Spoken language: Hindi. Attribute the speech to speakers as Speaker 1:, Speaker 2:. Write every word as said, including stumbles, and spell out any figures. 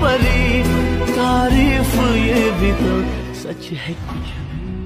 Speaker 1: परी, तारीफ ये भी तो सच है कुछ भी